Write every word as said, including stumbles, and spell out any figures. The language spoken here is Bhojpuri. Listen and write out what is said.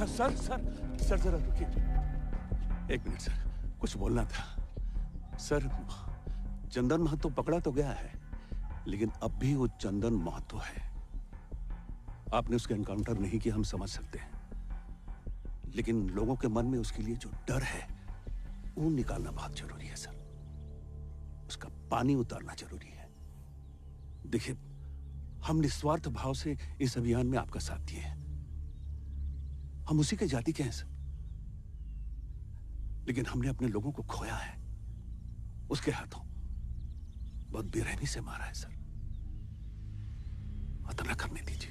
सर सर सर सर जरा रुकिए, एक मिनट सर, कुछ बोलना था। सर चंदन महतो पकड़ा तो गया है, लेकिन अब भी वो चंदन महतो है। आपने उसके एनकाउंटर नहीं किया, हम समझ सकते हैं, लेकिन लोगों के मन में उसके लिए जो डर है वो निकालना बहुत जरूरी है सर। उसका पानी उतारना जरूरी है। देखिए, हम निस्वार्थ भाव से इस अभियान में आपका साथ दिए हैं। हम उसी के जाति के हैं सर, लेकिन हमने अपने लोगों को खोया है। उसके हाथों बहुत बेरहमी से मारा है सर। अतना करने दीजिए।